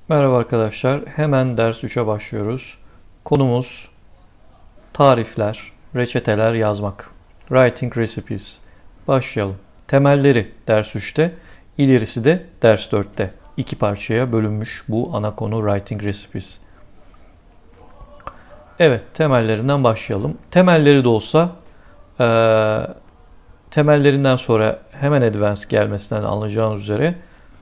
Merhaba arkadaşlar. Hemen ders 3'e başlıyoruz. Konumuz tarifler, reçeteler yazmak. Writing recipes. Başlayalım. Temelleri ders 3'te, ilerisi de ders 4'te. İki parçaya bölünmüş bu ana konu writing recipes. Evet, temellerinden başlayalım. Temelleri de olsa temellerinden sonra hemen advanced gelmesinden anlayacağınız üzere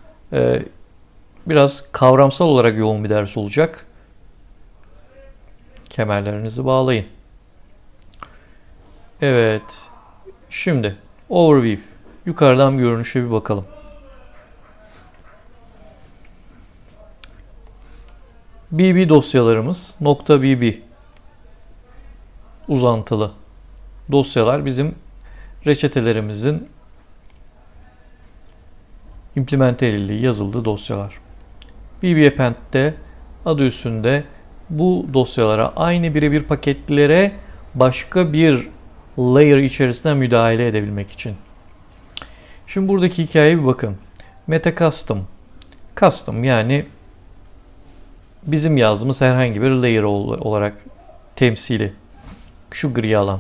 biraz kavramsal olarak yoğun bir ders olacak. Kemerlerinizi bağlayın. Evet. Şimdi overview. Yukarıdan bir görünüşe bir bakalım. BB dosyalarımız .bb uzantılı dosyalar bizim reçetelerimizin implemente edildiği, yazıldığı dosyalar. BB append'de adı üstünde bu dosyalara aynı birebir paketlere başka bir layer içerisinde müdahale edebilmek için. Şimdi buradaki hikayeye bir bakın. Meta custom. Custom yani bizim yazdığımız herhangi bir layer olarak temsili. Şu gri alan.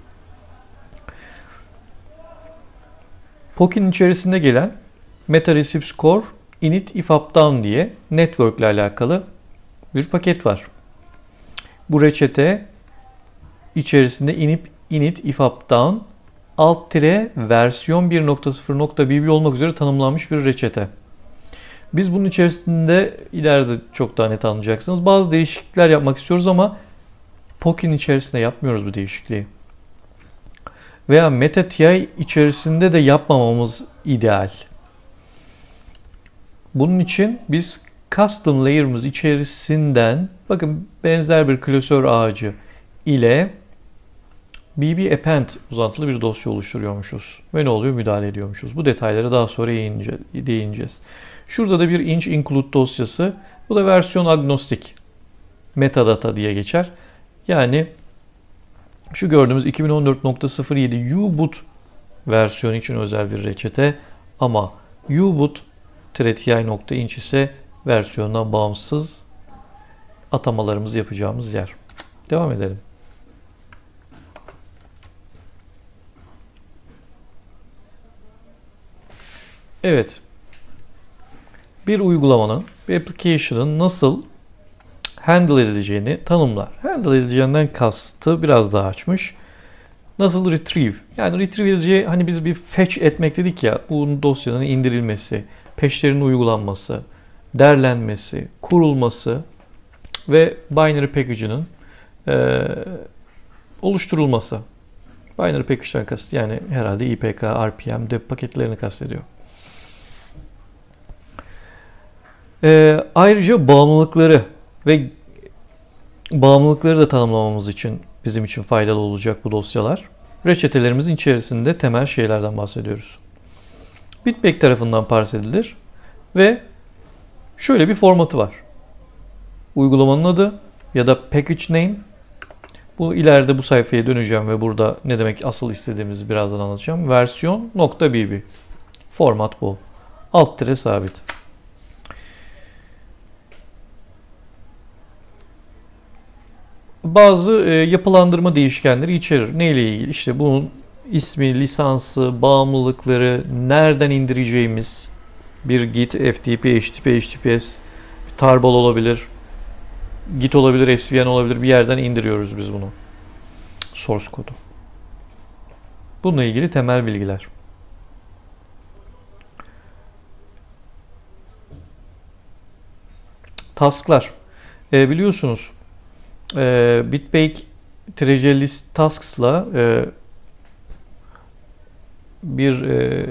POC'in içerisinde gelen Meta Receive Score init if updown diye network ile alakalı bir paket var. Bu reçete içerisinde init if updown alt tire versiyon 1.0.bb olmak üzere tanımlanmış bir reçete. Biz bunun içerisinde ileride çok daha net anlayacaksınız. Bazı değişiklikler yapmak istiyoruz ama POC'in içerisinde yapmıyoruz bu değişikliği. Veya MetaTI içerisinde de yapmamamız ideal. Bunun için biz custom layer'ımız içerisinden bakın benzer bir klasör ağacı ile BB append uzantılı bir dosya oluşturuyormuşuz. Ve ne oluyor? Müdahale ediyormuşuz. Bu detaylara daha sonra değineceğiz. Şurada da bir inch include dosyası. Bu da versiyon agnostik. Metadata diye geçer. Yani şu gördüğümüz 2014.07 U-boot versiyonu için özel bir reçete ama U-boot-ti.inch ise versiyondan bağımsız atamalarımızı yapacağımız yer. Devam edelim. Evet. Bir uygulamanın, bir application'ın nasıl handle edileceğini tanımlar. Handle edileceğinden kastı biraz daha açmış. Nasıl retrieve? Yani retrieve edileceği hani biz bir fetch etmek dedik ya, bu dosyanın indirilmesi, peşlerinin uygulanması, derlenmesi, kurulması ve binary package'ının oluşturulması. Binary package'den kast yani herhalde IPK, RPM, deb paketlerini kastediyor. Ayrıca bağımlılıkları da tanımlamamız için bizim için faydalı olacak bu dosyalar. Reçetelerimizin içerisinde temel şeylerden bahsediyoruz. Bitbag tarafından parse edilir ve şöyle bir formatı var. Uygulamanın adı ya da package name. Bu ileride bu sayfaya döneceğim ve burada ne demek asıl istediğimizi birazdan anlatacağım. Versiyon .bb. Format bu. Alt tire sabit. Bazı yapılandırma değişkenleri içerir. Neyle ilgili? İşte bunun ismi, lisansı, bağımlılıkları, nereden indireceğimiz bir Git, FTP, HTTP, HTTPS, tarball olabilir, Git olabilir, SVN olabilir. Bir yerden indiriyoruz biz bunu. Source kodu. Bununla ilgili temel bilgiler. Task'lar. Biliyorsunuz Bitbag Tregelist Tasks'la bir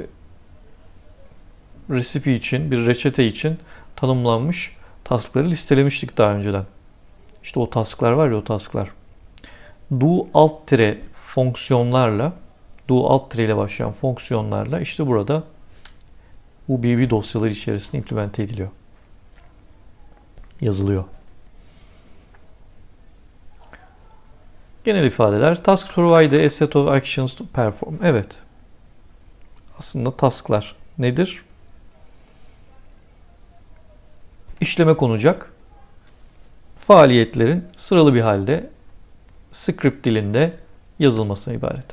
recipe için, bir reçete için tanımlanmış task'ları listelemiştik daha önceden. İşte o task'lar var ya, o task'lar. Do alt tire fonksiyonlarla, do alt tire ile başlayan fonksiyonlarla işte burada bu BB dosyaları içerisinde implemente ediliyor. Yazılıyor. Genel ifadeler. Task provide a set of actions to perform. Evet. Aslında task'lar nedir? işleme konacak faaliyetlerin sıralı bir halde script dilinde yazılmasına ibaret.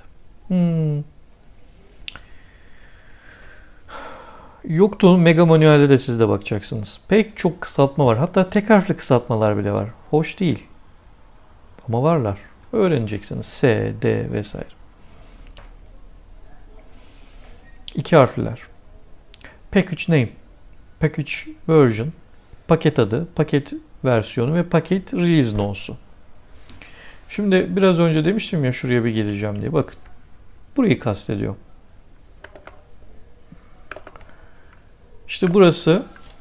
Yocto'nun mega manuelde de siz de bakacaksınız. Pek çok kısaltma var. Hatta tek harfli kısaltmalar bile var. Hoş değil. Ama varlar. Öğreneceksiniz. S, D vesaire. 2 harfliler. Package name, package version, paket adı, paket versiyonu ve paket release no'su. Şimdi biraz önce demiştim ya şuraya bir geleceğim diye. Bakın. Burayı kastediyor. İşte burası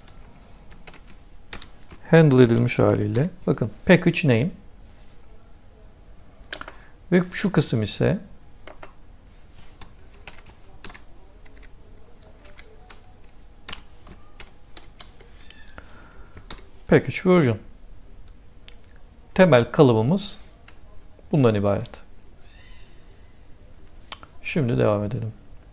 handle edilmiş haliyle. Bakın package name ve şu kısım ise package version. Temel kalıbımız bundan ibaret. Şimdi devam edelim.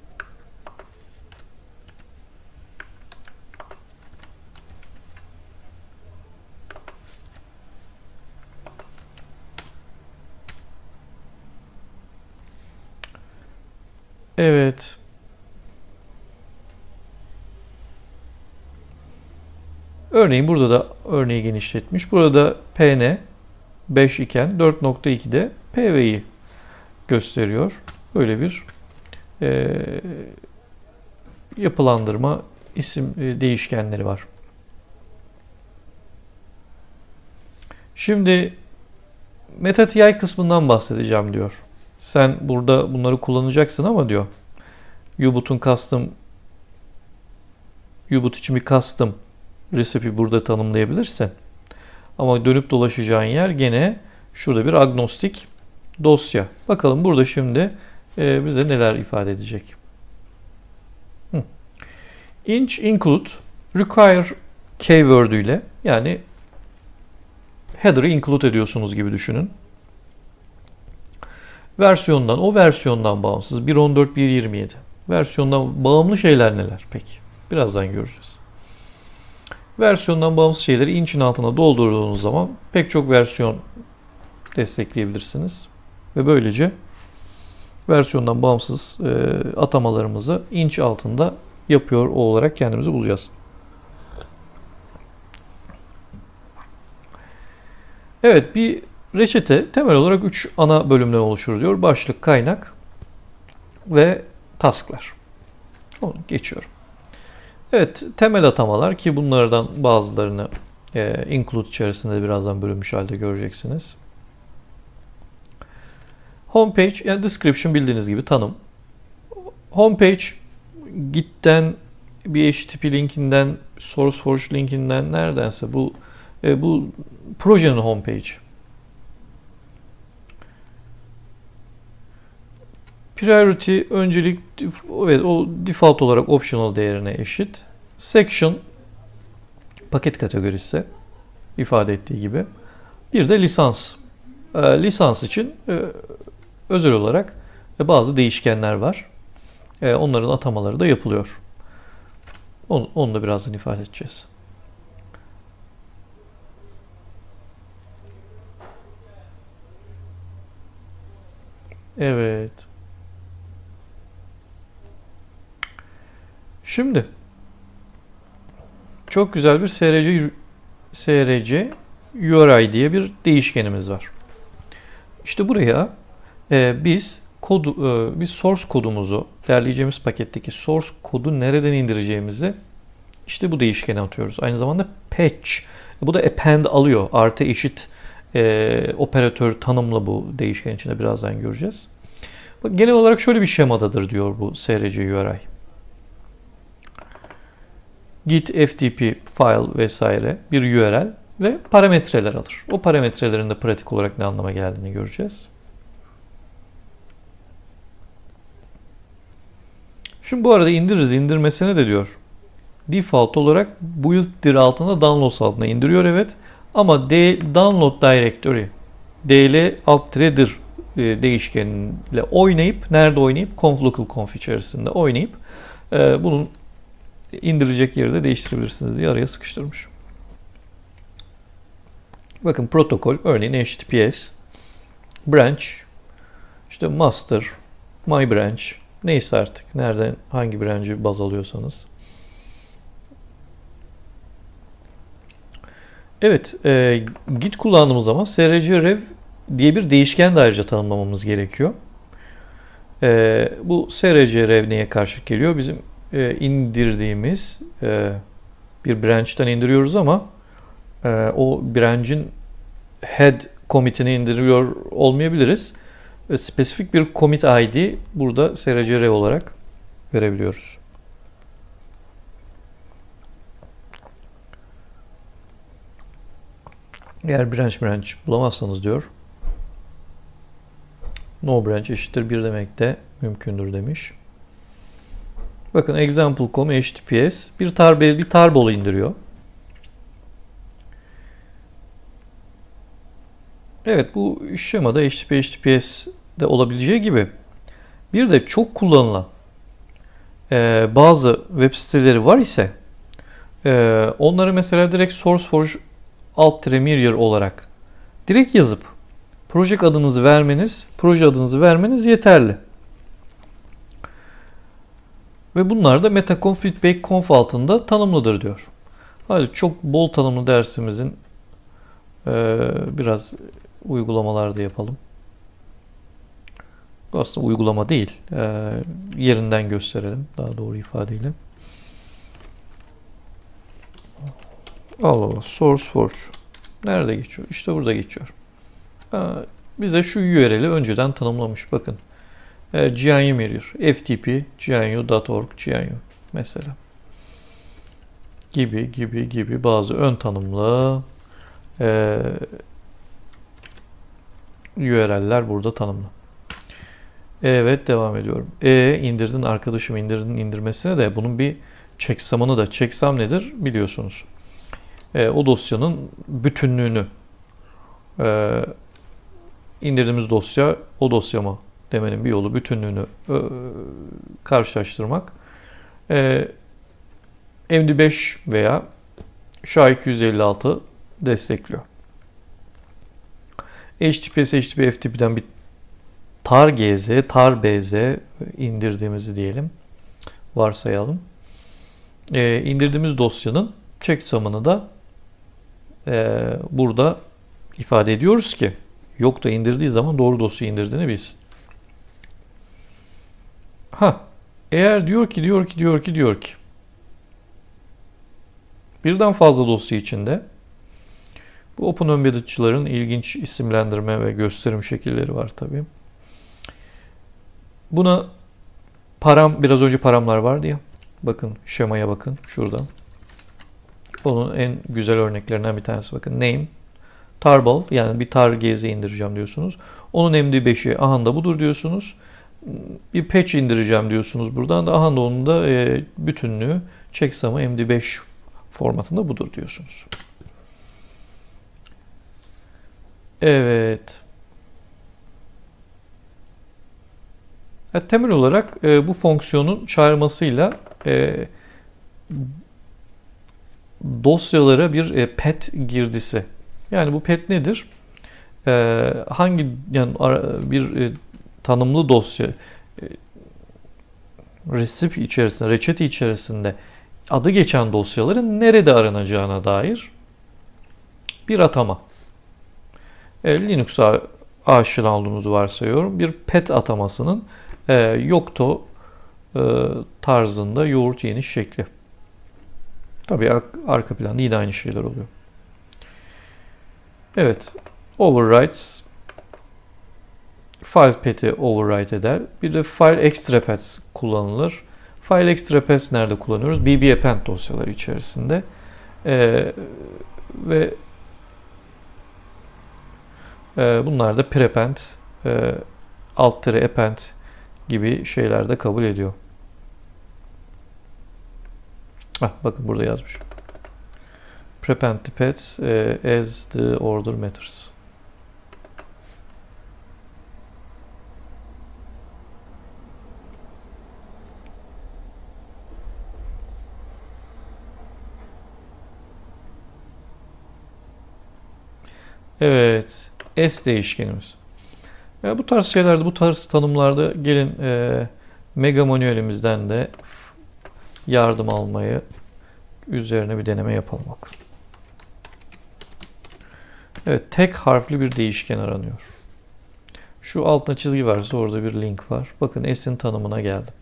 Evet. Örneğin burada da örneği genişletmiş. Burada PN 5 iken 4.2'de PV'yi gösteriyor. Böyle bir yapılandırma isim değişkenleri var. Şimdi MetaTI kısmından bahsedeceğim diyor. Sen burada bunları kullanacaksın ama diyor. U-Boot'un U-Boot için bir custom recipe burada tanımlayabilirsin. Ama dönüp dolaşacağın yer gene şurada bir agnostik dosya. Bakalım burada şimdi bize neler ifade edecek. Inch include require keyword ile yani header'ı include ediyorsunuz gibi düşünün. O versiyondan bağımsız 1.14, 1.27. Versiyondan bağımlı şeyler neler peki? Birazdan göreceğiz. Versiyondan bağımsız şeyleri inch'in altına doldurduğunuz zaman pek çok versiyon destekleyebilirsiniz. Ve böylece versiyondan bağımsız atamalarımızı inch altında yapıyor olarak kendimizi bulacağız. Evet, bir reçete temel olarak 3 ana bölümden oluşur diyor. Başlık, kaynak ve task'lar. Onu geçiyorum. Evet, temel atamalar ki bunlardan bazılarını include içerisinde birazdan bölünmüş halde göreceksiniz. Homepage, yani description bildiğiniz gibi tanım. Homepage, Git'ten, bir HTTP linkinden, SourceForge linkinden neredense bu projenin homepage. Priority, öncelik, evet, o default olarak optional değerine eşit. Section, paket kategorisi ifade ettiği gibi. Bir de lisans. Lisans için özel olarak bazı değişkenler var. Onların atamaları da yapılıyor. Onu da birazdan ifade edeceğiz. Evet. Şimdi çok güzel bir SRC URI diye bir değişkenimiz var. İşte buraya biz source kodumuzu, derleyeceğimiz paketteki source kodu nereden indireceğimizi işte bu değişkene atıyoruz. Aynı zamanda patch. Bu da append alıyor. Artı eşit operatör tanımla bu değişken içinde birazdan göreceğiz. Bak, genel olarak şöyle bir şemadadır diyor bu SRC URI. Git, FTP, file vesaire bir URL ve parametreler alır. O parametrelerin de pratik olarak ne anlama geldiğini göreceğiz. Şimdi bu arada indirmesine de diyor. Default olarak build-dir altında downloads altına indiriyor, evet. Ama download directory dl alt-dir değişkeniyle oynayıp, nerede oynayıp? Conf içerisinde oynayıp bunun indirecek yeri de değiştirebilirsiniz diye araya sıkıştırmış. Bakın protokol, örneğin HTTPS, branch, işte master, my branch, neyse artık nereden hangi branch'ı baz alıyorsanız. Evet, Git kullandığımız zaman src-rev diye bir değişken de ayrıca tanımlamamız gerekiyor. Bu src-rev neye karşılık geliyor? Bizim indirdiğimiz bir branch'ten indiriyoruz ama o branch'in head commit'ini indiriyor olmayabiliriz. Spesifik bir commit ID burada src-rev olarak verebiliyoruz. Eğer branch bulamazsanız diyor, no branch eşittir 1 demek de mümkündür demiş. Bakın example.com HTTPS bir tarbol indiriyor. Evet, bu şemada HTTPS'de olabileceği gibi bir de çok kullanılan bazı web siteleri var ise onları mesela direkt SourceForge alt-mirror olarak direkt yazıp proje adınızı vermeniz yeterli. Ve bunlar da metaconf, feedback.conf altında tanımlıdır diyor. Hadi çok bol tanımlı dersimizin biraz uygulamalarda yapalım. Bu aslında uygulama değil. Yerinden gösterelim daha doğru ifadeyle. Allah SourceForge. Nerede geçiyor? İşte burada geçiyor. Bize şu URL'i önceden tanımlamış. Bakın. GNU Mirror. FTP, GNU.org, GNU mesela. Gibi bazı ön tanımlı URL'ler burada tanımlı. Evet, devam ediyorum. İndirdin arkadaşım, indirmesine de bunun bir checksam'ını da. Checksum nedir biliyorsunuz. O dosyanın bütünlüğünü indirdiğimiz dosya o dosya mı demenin bir yolu bütünlüğünü karşılaştırmak. MD5 veya SHA-256 destekliyor. HTTPS, HTTP, FTP'den bir tar-gz, tar-bz indirdiğimizi diyelim. Varsayalım. İndirdiğimiz dosyanın checksum'ını da burada ifade ediyoruz ki yok da indirdiği zaman doğru dosyayı indirdiğini bilsin. Eğer diyor ki birden fazla dosya içinde bu Open Embedded'çıların ilginç isimlendirme ve gösterim şekilleri var tabii. Buna biraz önce paramlar vardı ya. Bakın şemaya bakın şuradan. Onun en güzel örneklerinden bir tanesi bakın. Name, tarball yani bir tar-gz indireceğim diyorsunuz. Onun MD5'i aha da budur diyorsunuz. Bir patch indireceğim diyorsunuz buradan da aha da onun da bütünlüğü checksum'ı MD5 formatında budur diyorsunuz. Evet. Temel olarak bu fonksiyonun çağrılmasıyla dosyalara bir pet girdisi. Yani bu pet nedir? Bir tanımlı dosya reçete içerisinde adı geçen dosyaların nerede aranacağına dair bir atama. Linux'a aşina olduğunuzu varsayıyorum. Bir pet atamasının yokto tarzında yoğurt yeniş şekli. Tabii arka planda yine aynı şeyler oluyor. Evet. Overrides file path'i override eder. Bir de file extra paths kullanılır. File extra paths nerede kullanıyoruz? BB append dosyaları içerisinde. Ve bunlar da prepend, alt-append gibi şeyler de kabul ediyor. Bakın burada yazmış. Prepend the paths as the order matters. Evet. S değişkenimiz. Bu tarz şeylerde, bu tarz tanımlarda gelin Mega manuelimizden de yardım almayı, üzerine bir deneme yapalım bakalım. Evet, tek harfli bir değişken aranıyor. Şu altına çizgi varsa orada bir link var. Bakın S'in tanımına geldim.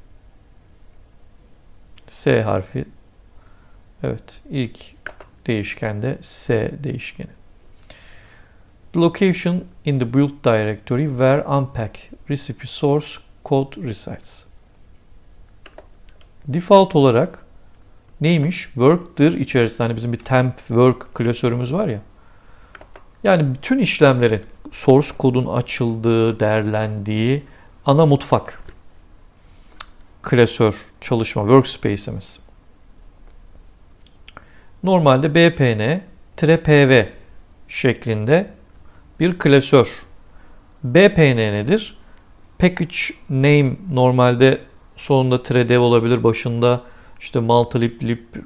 S harfi. Evet, ilk değişkende S değişkeni. The location in the build directory where unpacked recipe source code resides. Default olarak neymiş? Work'dır içerisinde. Hani bizim bir temp work klasörümüz var ya. Yani bütün işlemlerin source kodun açıldığı, değerlendiği ana mutfak klasör çalışma workspace'imiz. Normalde bpn-pv şeklinde bir klasör. bpn nedir? Package name normalde sonunda -dev olabilir, başında işte multilib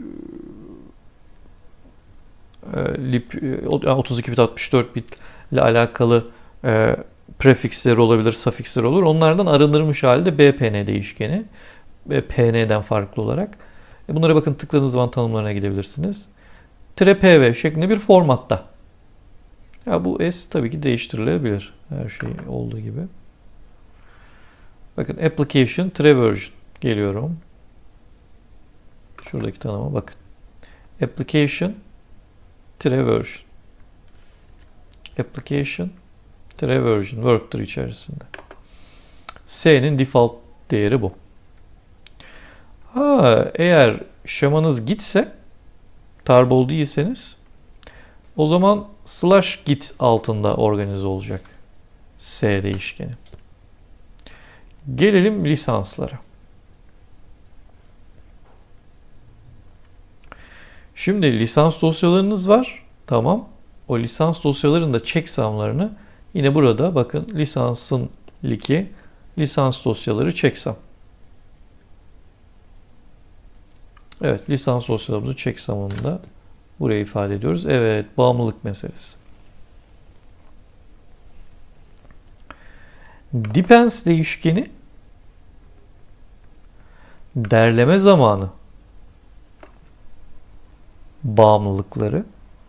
lib 32 bit 64 bit ile alakalı prefixleri olabilir, suffixleri olur. Onlardan arındırılmış halde bpn değişkeni ve pn'den farklı olarak. Bunlara bakın, tıkladığınız zaman tanımlarına gidebilirsiniz. -pv şeklinde bir formatta. Ya bu S tabii ki değiştirilebilir. Her şey olduğu gibi. Bakın application -version geliyorum. Şuradaki tanıma bakın. Application -version. Application -version work'tır içerisinde. S'nin default değeri bu. Eğer şemanız gitse, tarbol değilseniz, o zaman /git altında organize olacak S değişkeni. Gelelim lisanslara. Şimdi lisans dosyalarınız var. Tamam. O lisans dosyalarının da checksum'larını yine burada bakın, lisansın liki lisans dosyaları checksum. Evet, lisans dosyalarımızı checksum'ını da buraya ifade ediyoruz. Evet, bağımlılık meselesi. Depends değişkeni derleme zamanı bağımlılıkları,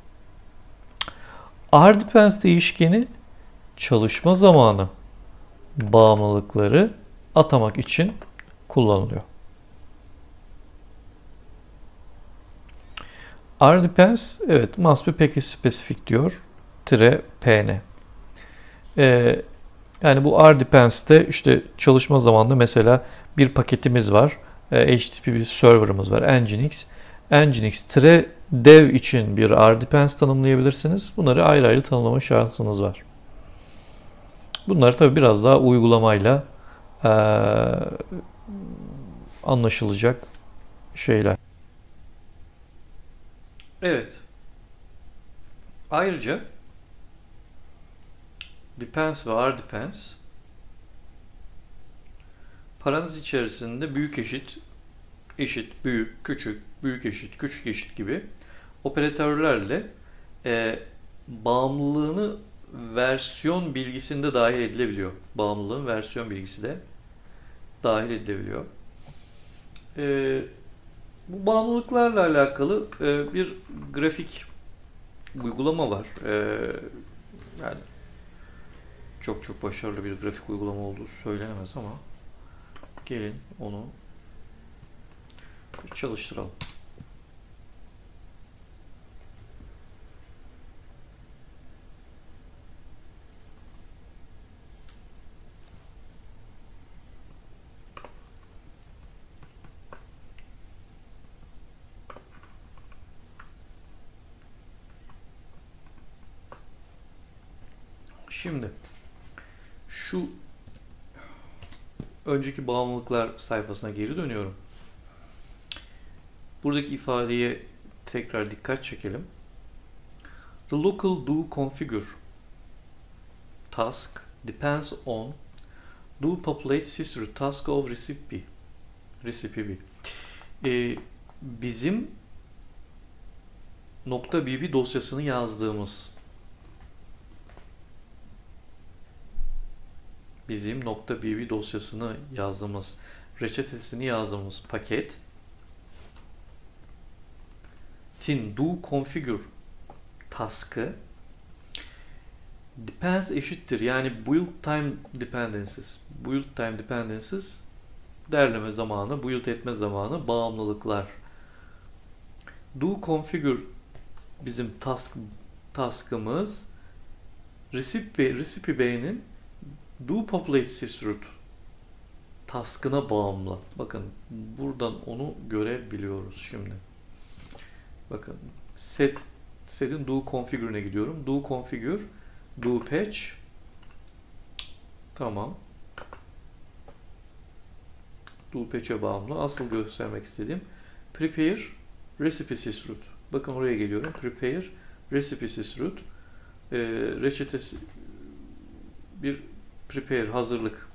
rdepends değişkeni çalışma zamanı bağımlılıkları atamak için kullanılıyor. rdepends, evet, must be package specific diyor. -pn. Yani bu rdepens'te işte çalışma zamanında mesela bir paketimiz var. HTTP bir server'ımız var. Nginx. Nginx-dev için bir rdepends tanımlayabilirsiniz. Bunları ayrı ayrı tanımlama şansınız var. Bunlar tabi biraz daha uygulamayla anlaşılacak şeyler. Evet. Ayrıca depends ve rdepends parantez içerisinde büyük eşit, eşit, büyük, küçük, büyük eşit, küçük eşit gibi operatörlerle bağımlılığını versiyon bilgisinde dahil edilebiliyor. Bağımlılığın versiyon bilgisi de dahil edilebiliyor. Bu bağımlılıklarla alakalı bir grafik uygulama var. Yani çok başarılı bir grafik uygulama olduğu söylenemez ama gelin onu çalıştıralım. Şimdi şu önceki bağımlılıklar sayfasına geri dönüyorum. Buradaki ifadeye tekrar dikkat çekelim. The local do configure task depends on do populate sysroot task of recipe B. Bizim .bb dosyasını yazdığımız bizim .bb dosyasını yazdığımız, reçetesini yazdığımız paket do configure task'ı depends eşittir. Yani build time dependencies. Build time dependencies derleme zamanı, build etme zamanı, bağımlılıklar. Do configure bizim task'ımız recipe B'nin do populate sysroot task'ına bağımlı. Bakın buradan onu görebiliyoruz şimdi. Bakın set'in do configure'ine gidiyorum. Do configure, do patch. Tamam. Do patch'e bağımlı. Asıl göstermek istediğim prepare recipe sysroot. Bakın oraya geliyorum. Prepare recipe sysroot. Reçetesi bir prepare hazırlık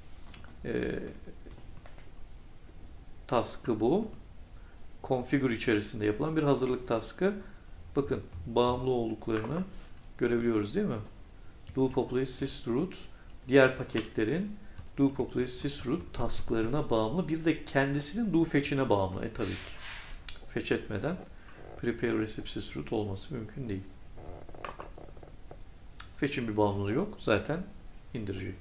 task'ı bu. Configure içerisinde yapılan bir hazırlık task'ı. Bakın bağımlı olduklarını görebiliyoruz değil mi? Do populate sysroot diğer paketlerin do populate sysroot task'larına bağımlı. Bir de kendisinin do fetch'ine bağımlı. Tabii ki. Fetch etmeden prepare recipe sysroot olması mümkün değil. Fetch'in bir bağımlılığı yok. Zaten indirecek.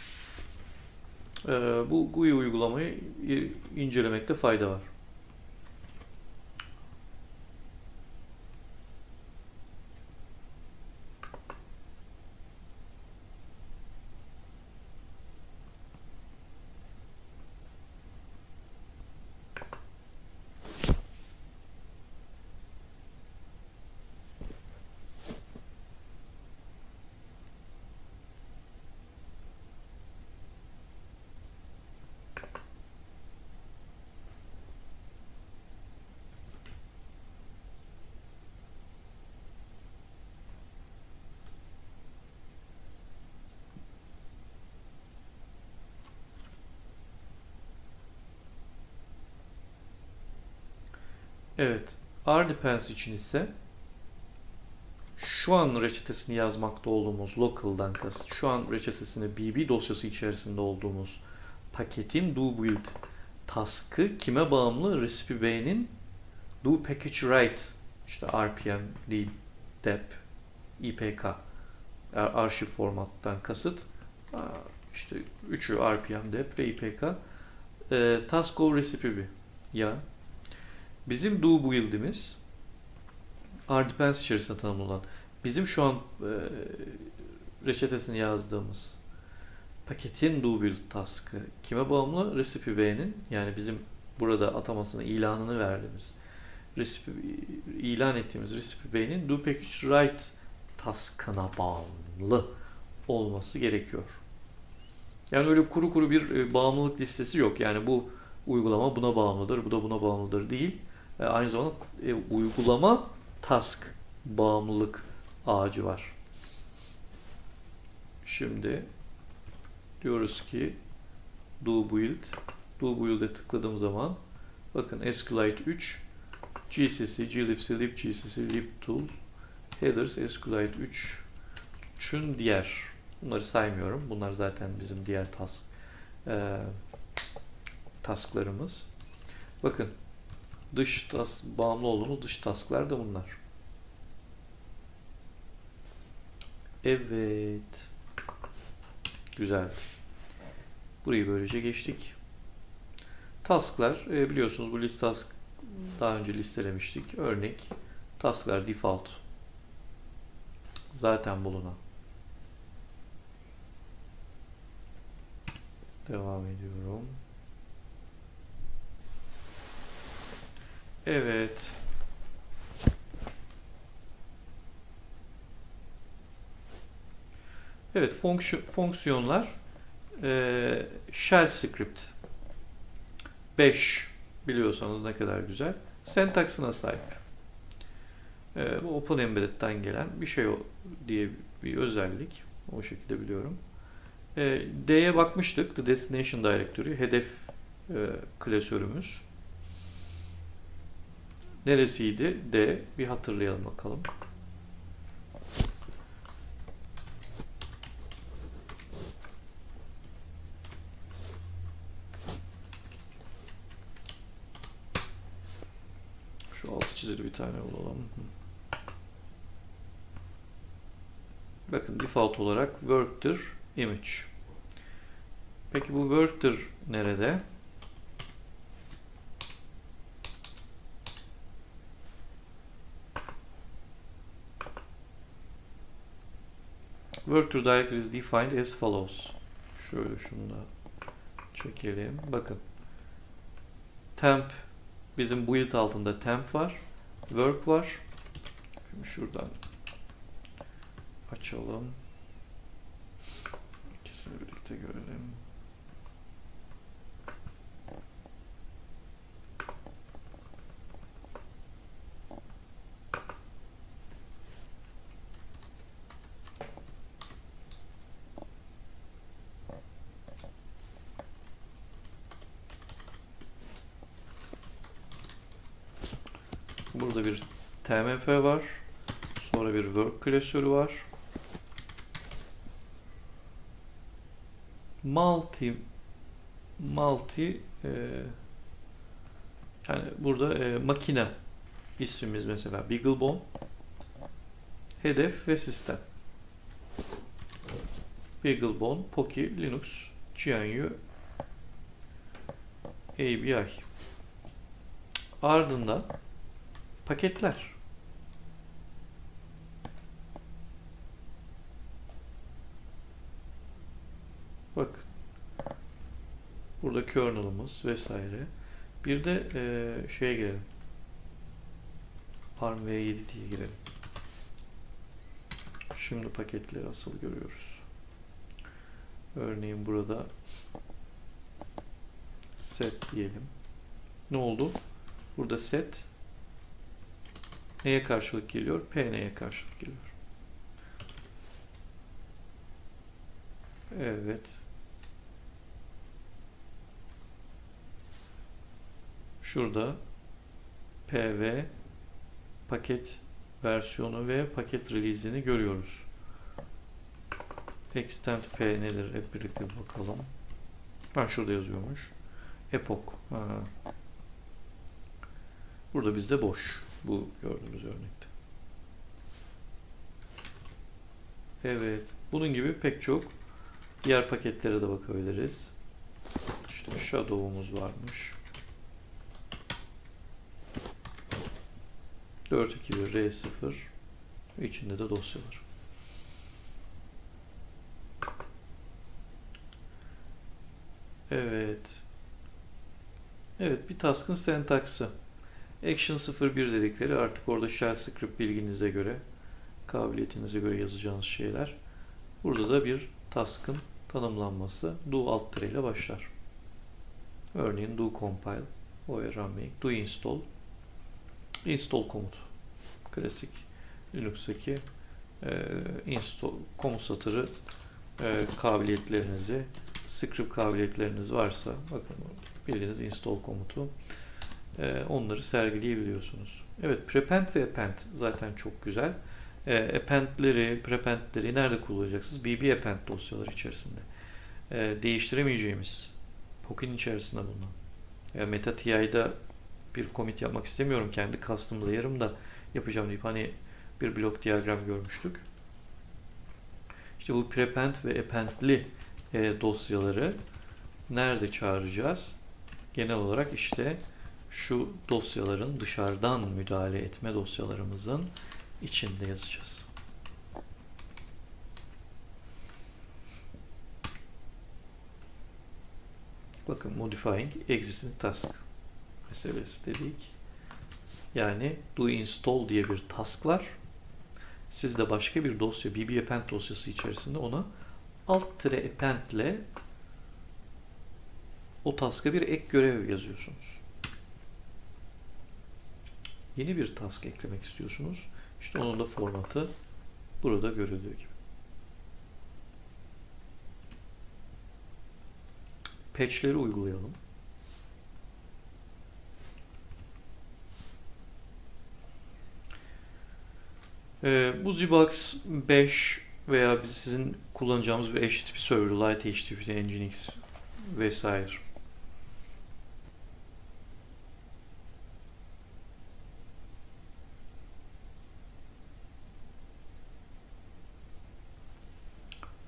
Bu GUI uygulamayı incelemekte fayda var. Evet. RDepends için ise şu an reçetesini yazmakta olduğumuz local'dan kasıt, şu an reçetesini bb dosyası içerisinde olduğumuz paketin do build task'ı kime bağımlı? Recipe B'nin do package write, işte RPM, lib, dep, ipk arşiv formattan kasıt işte üçü RPM, dep ve ipk task of recipe B ya bizim do build'imiz RDepends içerisinde tanımlanan bizim şu an reçetesini yazdığımız paketin do build task'ı kime bağımlı? Recipe B'nin, yani bizim burada atamasını, ilanını verdiğimiz ilan ettiğimiz Recipe B'nin do package write task'ına bağımlı olması gerekiyor. Yani öyle kuru kuru bir bağımlılık listesi yok. Yani bu uygulama buna bağımlıdır, bu da buna bağımlıdır değil. Aynı zamanda uygulama task bağımlılık ağacı var. Şimdi diyoruz ki do build'e tıkladığım zaman bakın SQLite 3 GCC, glibc, libgcc, libtool, headers, SQLite 3'ün diğer, bunları saymıyorum. Bunlar zaten bizim diğer tasklarımız. Bakın bağımlı olduğumuz dış tasklar da bunlar. Evet. Güzeldi. Burayı böylece geçtik. Tasklar biliyorsunuz bu list task daha önce listelemiştik. Örnek tasklar default zaten bulunan. Devam ediyorum. Evet. Evet, fonksiyonlar shell script 5 biliyorsanız ne kadar güzel. Syntax'ına sahip. Bu Open Embedded'den gelen bir şey diye bir özellik. O şekilde biliyorum. D'ye bakmıştık. The Destination Directory. Hedef klasörümüz. Neresiydi? D. Bir hatırlayalım bakalım. çizili bir tane bulalım. Bakın default olarak work'tır image. Peki bu work'tır nerede? Work'tır directory is defined as follows. Şöyle şunu da çekelim. Bakın. Temp bizim build altında temp var. Work var. Şimdi şuradan açalım. İkisini birlikte görelim. Burada bir tmp var. Sonra bir work klasörü var. Multi yani burada makine ismimiz mesela BeagleBone, hedef ve sistem. BeagleBone, Poki, Linux, GNU, ABI. Ardından paketler. Bak. Burada kernel'ımız vesaire. Bir de şeye girelim. ARM v7 diye girelim. Şimdi paketleri asıl görüyoruz. Örneğin burada set diyelim. Ne oldu? Burada set neye karşılık geliyor? P neye karşılık geliyor? Evet. Şurada PV paket versiyonu ve paket release'ini görüyoruz. Extend P nedir? Hep birlikte bakalım. Ha, şurada yazıyormuş. Epoch. Ha. Burada bizde boş. Bu gördüğümüz örnekte. Evet. Bunun gibi pek çok diğer paketlere de bakabiliriz. İşte Shadow'umuz varmış. 421 R0 içinde de dosyalar. Evet. Evet, bir task'ın sentaksı. Action 01 dedikleri artık orada shell script bilginize göre, kabiliyetinize göre yazacağınız şeyler. Burada da bir task'ın tanımlanması do alt tire ile başlar. Örneğin do compile, run make, do install, install komutu. Klasik Linux'taki install komut satırı kabiliyetlerinizi, script kabiliyetleriniz varsa, bakın bildiğiniz install komutu, onları sergileyebiliyorsunuz. Evet, prepend ve append zaten çok güzel. Append'leri, prepend'leri nerede kullanacaksınız? BB append dosyaları içerisinde. Değiştiremeyeceğimiz Poki'nin içerisinde bulunan. Meta TI'da bir commit yapmak istemiyorum. Kendi custom layer'ımda yapacağım deyip hani bir blok diyagram görmüştük. İşte bu prepend ve append'li dosyaları nerede çağıracağız? Genel olarak işte şu dosyaların dışarıdan müdahale etme dosyalarımızın içinde yazacağız. Bakın modifying existing task meselesi dedik. Yani do install diye bir task var. Siz de başka bir dosya, bb append dosyası içerisinde ona alt-append ile o task'a bir ek görev yazıyorsunuz. Yeni bir task eklemek istiyorsunuz. İşte onun da formatı burada görüldüğü gibi. Patch'leri uygulayalım. Bu ZBox 5 veya sizin kullanacağımız bir HTTP server, Lite HTTP, Nginx vesaire.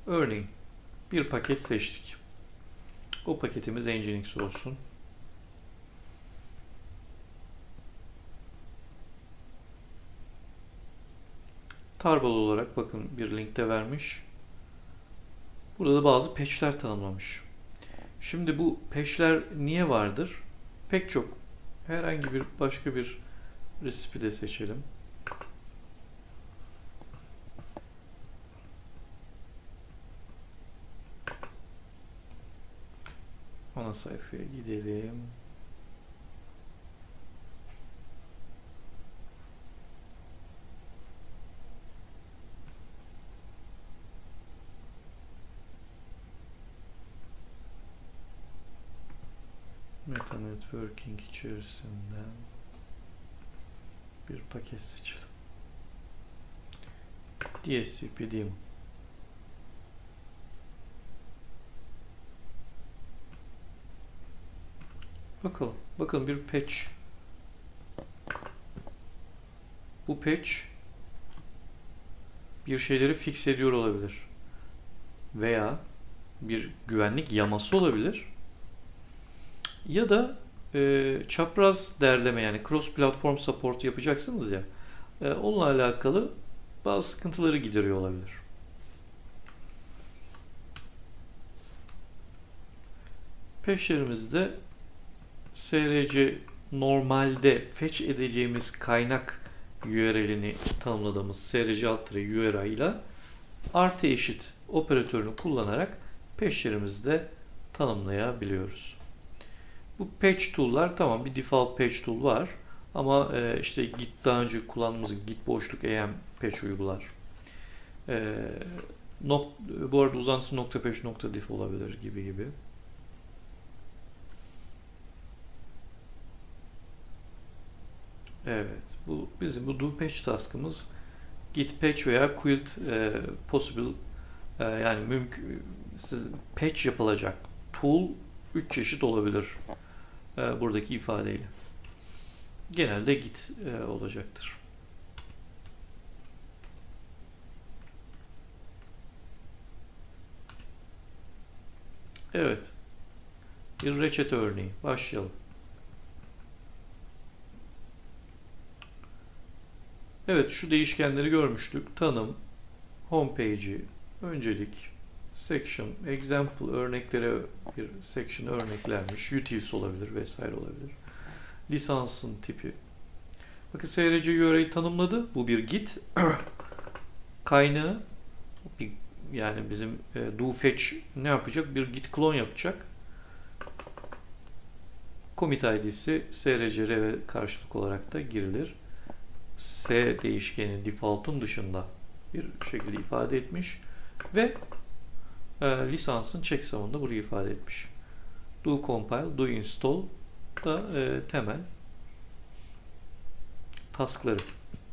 Örneğin bir paket seçtik. O paketimiz Nginx olsun. Tarbal olarak bakın bir linkte vermiş. Burada da bazı patch'ler tanımlamış. Şimdi bu patch'ler niye vardır? Pek çok. Herhangi bir başka bir recipe de seçelim. Ana sayfaya gidelim. Meta Networking içerisinden bir paket seçelim. DSCP daemon. Bakalım. Bakın bir patch. Bu patch bir şeyleri fix ediyor olabilir. Veya bir güvenlik yaması olabilir. Ya da çapraz derleme, yani cross platform support yapacaksınız ya, onunla alakalı bazı sıkıntıları gideriyor olabilir. Patchlerimizde SRC normalde fetch edeceğimiz kaynak URL'ini tanımladığımız src URI ile artı eşit operatörünü kullanarak patchlerimizi tanımlayabiliyoruz. Bu patch tool'lar, tamam, bir default patch tool var ama işte Git, daha önce kullandığımız Git boşluk EM patch uygular. Bu arada uzantısı .patch.diff olabilir gibi. Evet, bu bizim bu do patch task'ımız. Git patch veya quilt possible, yani siz patch yapılacak tool 3 çeşit olabilir buradaki ifadeyle. Genelde git olacaktır. Evet. Bir reçete örneği. Başlayalım. Evet, şu değişkenleri görmüştük. Tanım, homepage'i, öncelik, section, example örneklere bir section örneklenmiş. Utils olabilir vesaire olabilir. Lisansın tipi. Bakın SRC URL'yi tanımladı. Bu bir git. Kaynağı, yani bizim do fetch ne yapacak? Bir git clone yapacak. Commit ID'si src karşılık olarak da girilir. S değişkeni default'un dışında bir şekilde ifade etmiş ve lisansın checksum'ını buraya ifade etmiş. Do compile, do install da temel task'ları.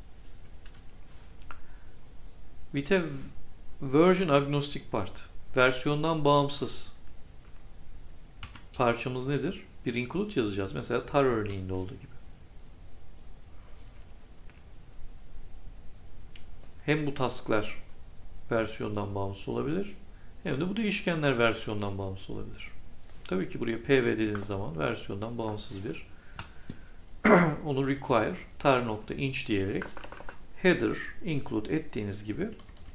With a version agnostic part, versiyondan bağımsız parçamız nedir? Bir include yazacağız. Mesela tar örneğinde olduğu gibi. Hem bu task'lar versiyondan bağımsız olabilir, hem de bu değişkenler versiyondan bağımsız olabilir. Tabii ki buraya pv dediğiniz zaman versiyondan bağımsız bir onu require tar.inch diyerek header include ettiğiniz gibi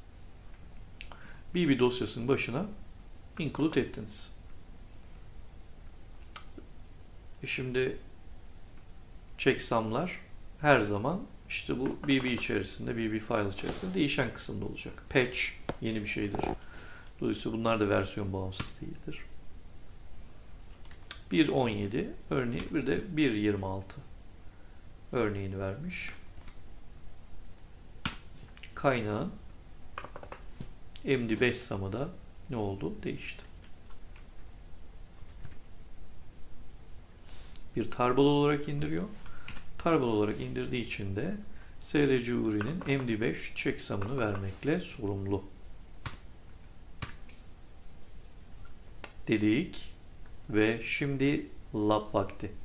bb dosyasının başına include ettiniz. Şimdi checksum'lar her zaman işte bu bb içerisinde, bb file içerisinde değişen kısımda olacak. Patch yeni bir şeydir. Dolayısıyla bunlar da versiyon bağımsız değildir. 1.17 örneği, bir de 1.26 örneğini vermiş. Kaynağın MD5 sum'ı da ne oldu? Değişti. Bir tarbal olarak indiriyor. Tarbal olarak indirdiği için de SRC URI'nin MD5 checksum'ını vermekle sorumlu. Dedik ve şimdi lab vakti.